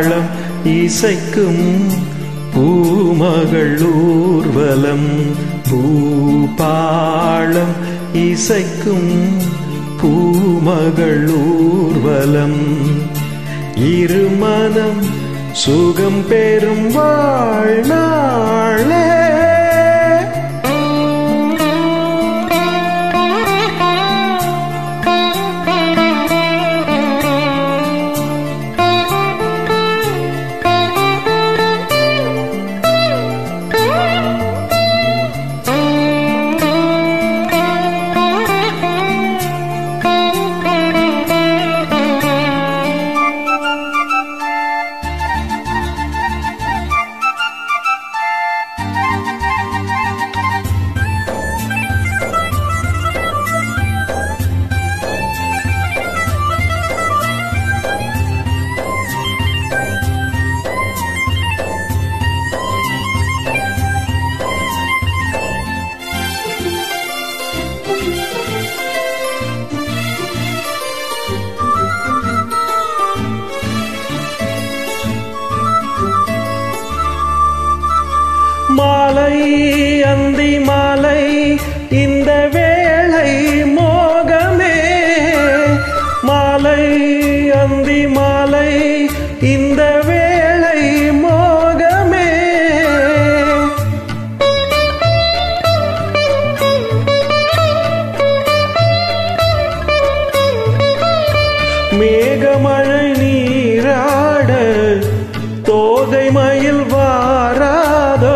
பூபாளம் இசைக்கும் பூமகள் ஊர்வலம். பூபாளம் இசைக்கும் பூமகள் ஊர்வலம். இருமனம் சுகம் பெறும் வாழ்நாளே. மாலை அந்தி மாலை இந்த வேளை மோகமே. மாலை அந்தி மாலை இந்த வேளை மோகமே. மேகமழை நீராட தோகை மயில் வாராதோ.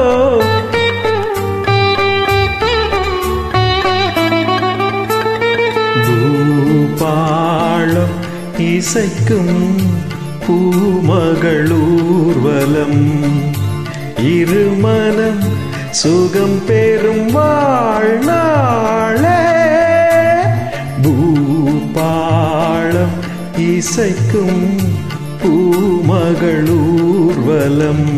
பூபாளம் இசைக்கும் பூமகள் ஊர்வலம். இருமனம் சுகம் பெறும் வாழ்நாளே. பூபாளம் இசைக்கும் பூமகள் ஊர்வலம்.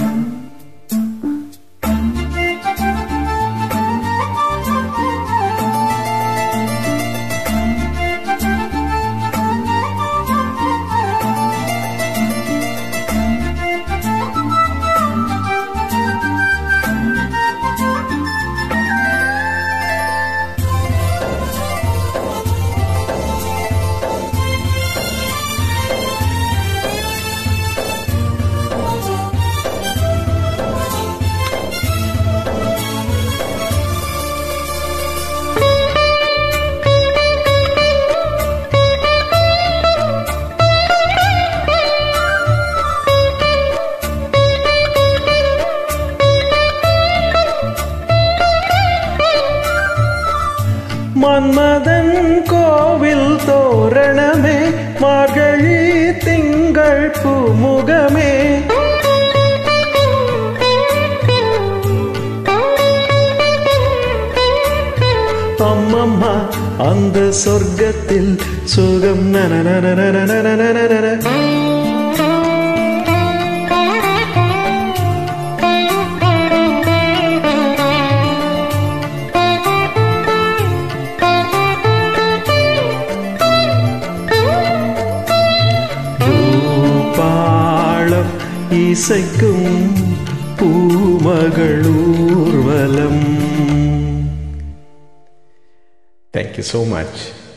மன்மதன் கோவில் தோரணமே. மார்கழி திங்கள் பூமுகமே. அம்மம்மா அந்த சொர்க்கத்தில் சுகம் நனநனநனநனநனநன. பூபாளம் இசைக்கும் பூமகள் ஊர்வலம். Thank you so much.